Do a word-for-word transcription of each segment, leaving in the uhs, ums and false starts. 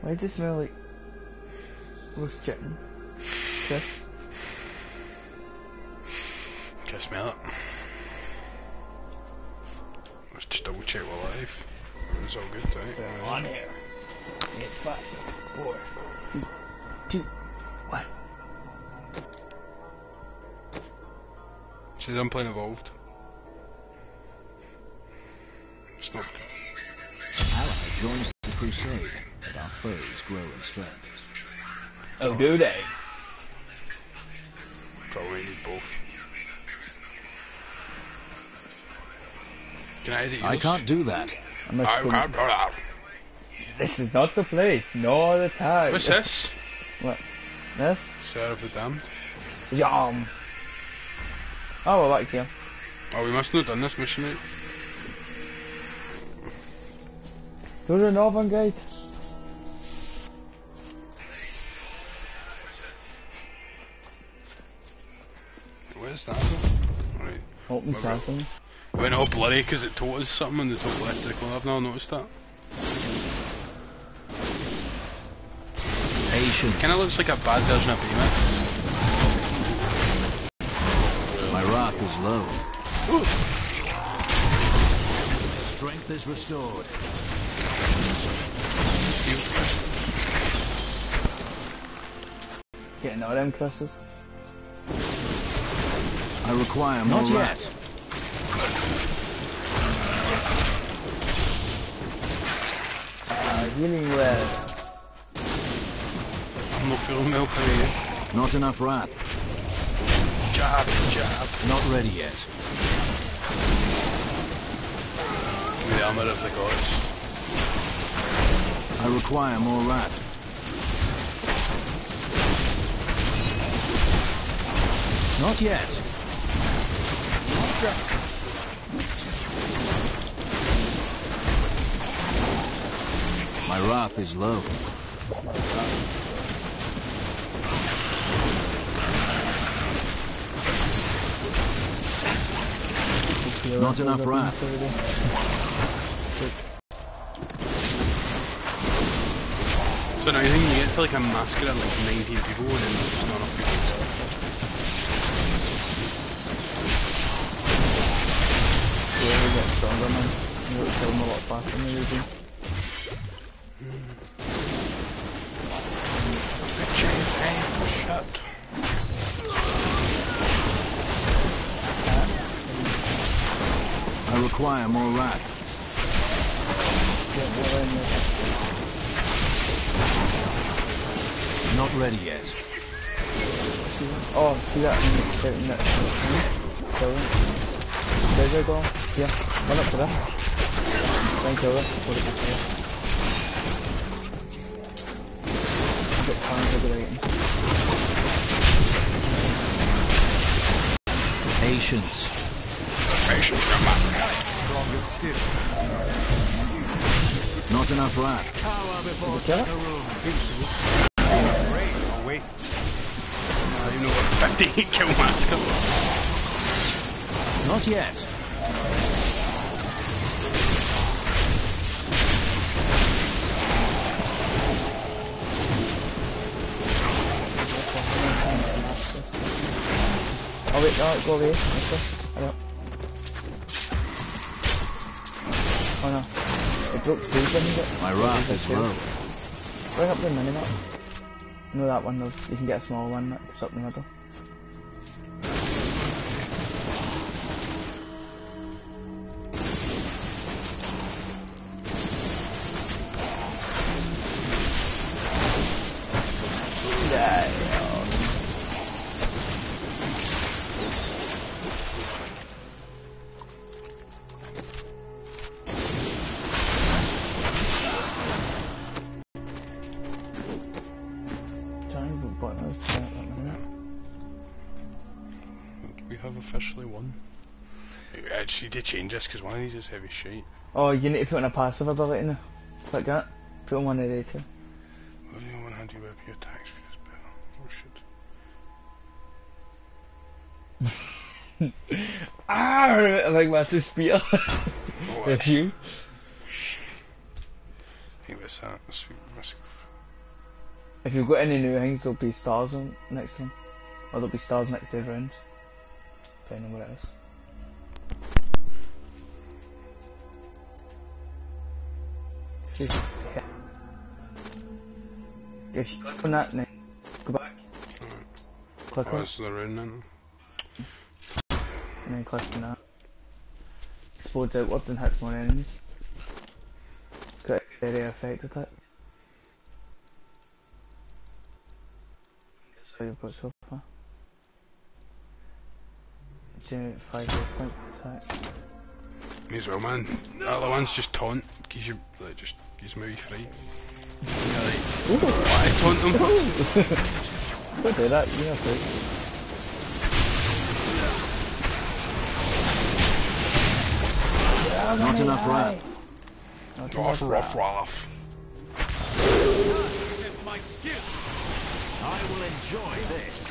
Why does it smell like roast chicken? Chris? Can I smell it? Let's just double check we're live. It's all good, right? Uh, On air. Eight, five, four, three, two, one. Says I'm playing Evolved. It's not. Ally joins the crusade, but our foes grow in strength. Oh, do they? Probably need both. Can I edit yours? I can't do that. I must I go- can't do that. This is not the place, nor the time. What's this? What? This? Serve of the Damned. Yum. Oh, we're back here. Oh, we must not have done this mission out. To the northern gate. What is that? Right. Open Maybe. sesame. It went all blurry because it told us something on the top left of the corner. I've now noticed that. Patience. Kinda looks like a bad version of Baymax. My wrath is low. Ooh. Strength is restored. Getting all them crystals. I require more Not wrath. yet. Uh, healing word. I'm not feeling well for you. Not enough wrath. Jab, jab. Not ready yet. The armour of the gods. I require more wrath. Not yet. My wrath is low. Not enough wrath. So now you think you get to like a massacre of like nineteen people and then there's just not enough people to kill. Yeah, we get stronger, man. We'll kill them a lot faster than we do. Shut. I require more wrath. Get more in there. Not ready yet. Oh, see that in the in that kill them. There they go. Yeah, run up to that. Try and kill her. Put it this way. Get time to get out. Patience. Patience, come on. Not enough wrath. Did you kill it? Oh wait. I don't know what fifty-eight kill massacre. Not yet. Oh wait, no, go away. Okay. I don't. Oh no. It broke through, didn't it? My wrath is low. Bring up the minimap. No, that one though. You can get a small one that goes up the middle. Yeah. We have officially won. We actually did change this because one of these is heavy shite. Oh, you need to put on a passive ability now. Click that. Put on one of the two. Only on one hand you whip your attacks because it's better. Oh shit. Ah, I like massive spear. Oh, If you. hey, what's that? Sweet massive. If you've got any new things, there'll be stars on next to them. Or there'll be stars next to every round. Depending on what it is. If you, yeah. if you click on that and then go back. Right. Click Oh, on this is the round then. and then click on that. Explodes outwards and hits more enemies. Got a area effect attack. That's all you've got so far. Generate five hit point attack. May as well, man. The other one's just taunt. Gives you, like, just gives me a wee fright. Yeah, like, why taunt them? Don't do that, you know, so. Not enough rat. Not Rough, enough rough, rat. rough. I will enjoy this.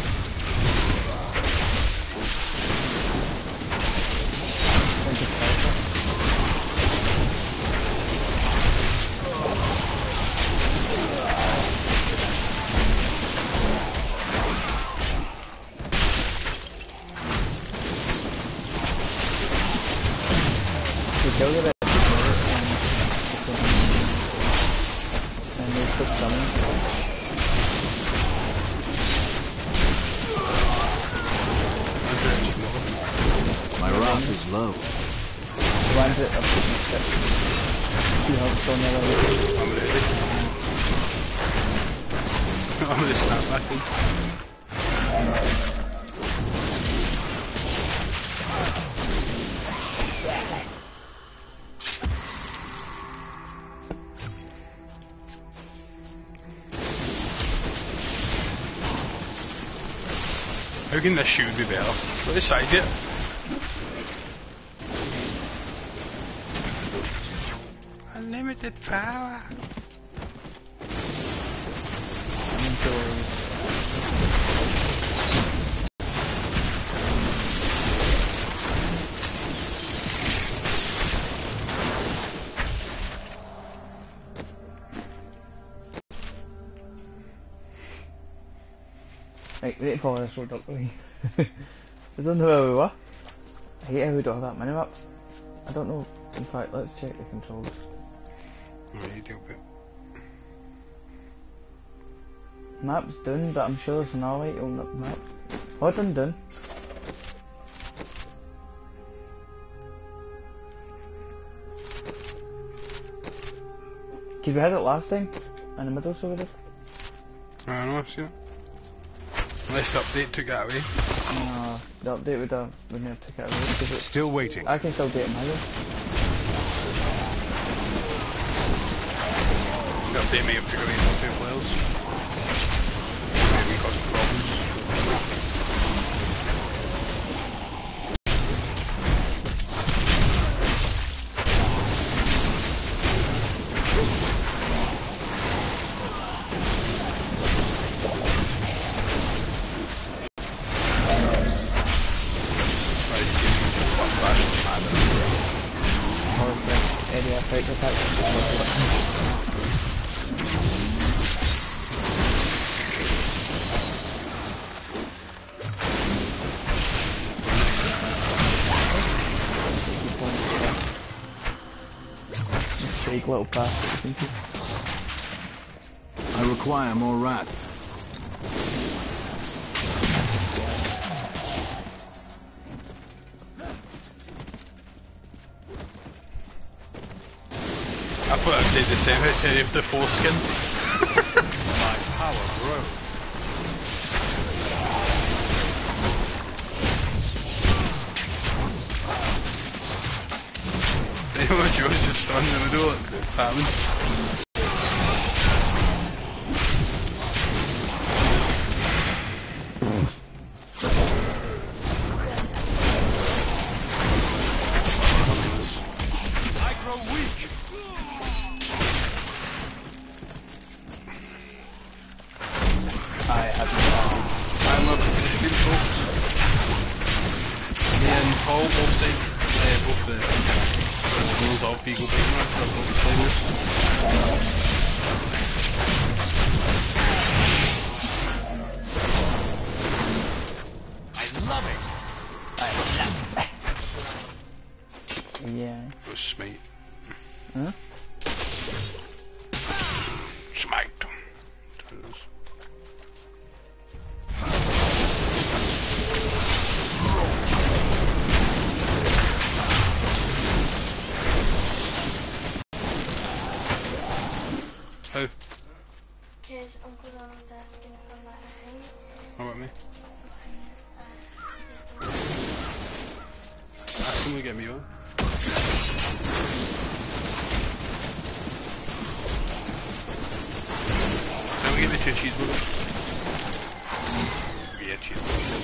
You killed it, and they took some. My wrath is low. Lands it up to the ship. Two health on the other way. I'm ready. I'm gonna snap back in. How can this shoot be better? What the size it? Unlimited power. Right, wait for this road up to me. I don't know where we were. I hate how we don't have that minimap. I don't know. In fact, let's check the controls. Oh, you deal with it. Map's done, but I'm sure there's another way to open up the map. Hold on, done. Did we had it last time? In the middle, so we did? I don't know, I've seen it. Unless the update took that away. No, the update would have, wouldn't have took it away. 'Cause it, Still waiting. I can still get it manually. The update may have took away some two players. Maybe caused problems. Area effect attack. Big little pass. I require more rat. I thought I'd say the cemetery of the foreskin. My power grows. Anyone Joe's just on in the middle of the famine. I grow weak. I have I'm up to the good folks. Me and Paul both say, uh, both the rules of Beagle Gamer, so both the players. smite. Huh? Smite. How? Because Uncle Donald's asking for my hand. What about me? Ah, can we get me on? Can we get the two cheeseburgers? Yeah, cheeseburgers.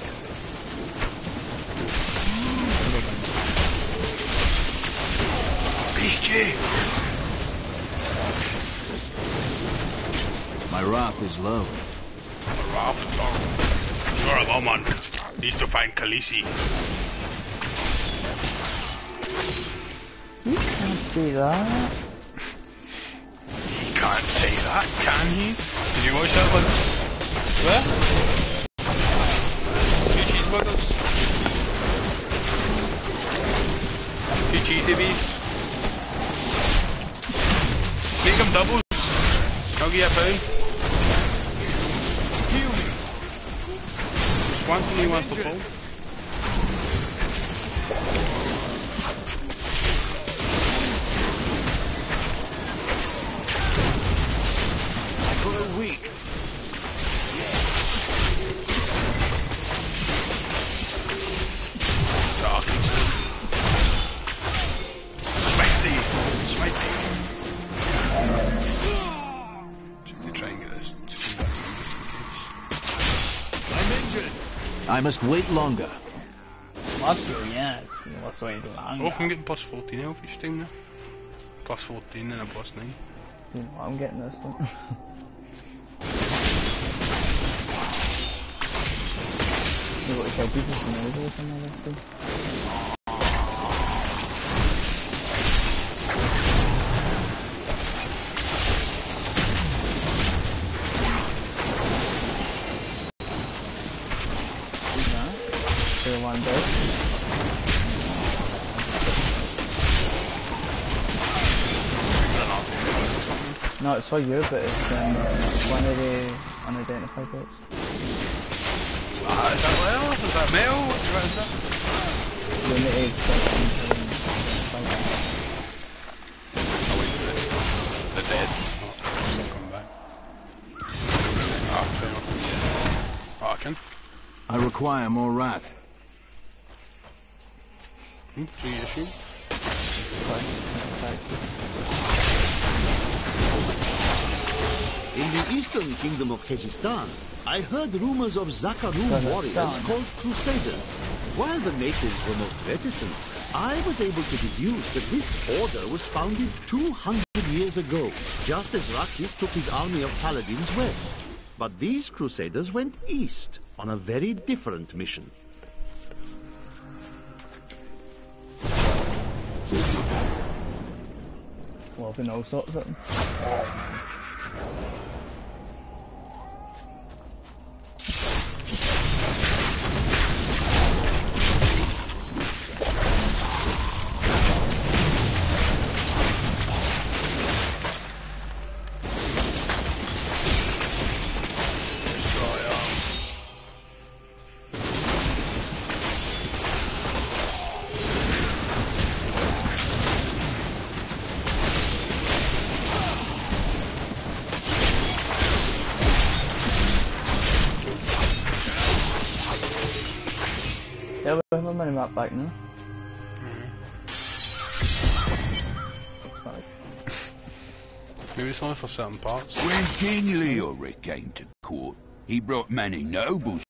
Beastie! My wrath is low. Raft, oh, you're a woman. Needs to find Khaleesi. You can't see that. He can't say that, can he? Did you watch that one? Where? Two cheeseburgers. Two cheesy bees. Make them doubles. I'll give you a pound. Heal me. Just one for me, one for Paul. For a week. Dark and stuff. Smite thee. Smite thee. To try and get this. I'm injured. I must wait longer. Must you, yes. You must wait longer. Oh, I'm getting plus fourteen health each time now. Plus fourteen and a plus nine. You know, I'm getting this one. You got to kill people from the middle or something like that too. Do one dead. No, it's for you, but it's um, one of the unidentified bits. Ah, is that well? Is that metal? What is that? Limited section. Oh wait, the, the dead. Oh, still coming back. Ah, fair enough. Ah, I can. I require more wrath. Hmm, three issue. In the eastern kingdom of Kyrgyzstan, I heard rumors of Zakaru warriors called Crusaders. While the natives were most reticent, I was able to deduce that this order was founded two hundred years ago, just as Rakis took his army of paladins west. But these Crusaders went east on a very different mission. Well, we know sorts of them. Yeah, we have a minimap back now. Mm. Maybe it's only for certain parts. When King Leoric came to court, he brought many nobles